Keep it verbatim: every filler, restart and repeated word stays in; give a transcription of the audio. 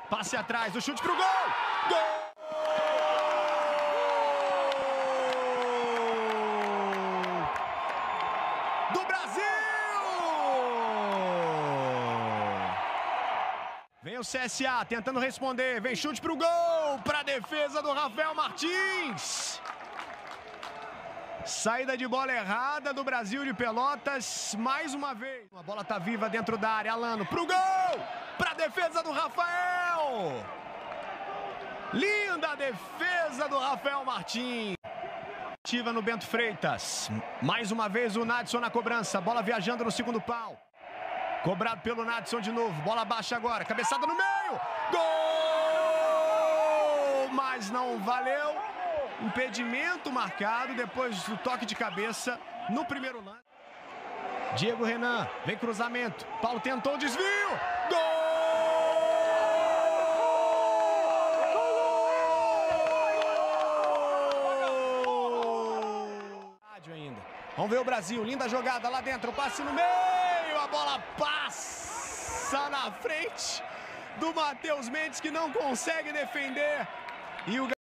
Passe atrás, o chute pro gol! Gol! Do Brasil! Vem o C S A tentando responder, vem chute pro gol, pra defesa do Rafael Martins. Saída de bola errada do Brasil de Pelotas, mais uma vez. A bola tá viva dentro da área, Alano pro gol, pra defesa do Rafael. Linda defesa do Rafael Martins. Ativa no Bento Freitas. Mais uma vez o Nadson na cobrança, bola viajando no segundo pau. Cobrado pelo Nadson de novo, bola baixa agora, cabeçada no meio. Gol! Mas não valeu. Impedimento marcado depois do toque de cabeça no primeiro lance. Diego Renan, vem cruzamento. Paulo tentou o desvio. Gol! Ainda. Vamos ver o Brasil, linda jogada lá dentro, passe no meio, a bola passa na frente do Matheus Mendes que não consegue defender. E o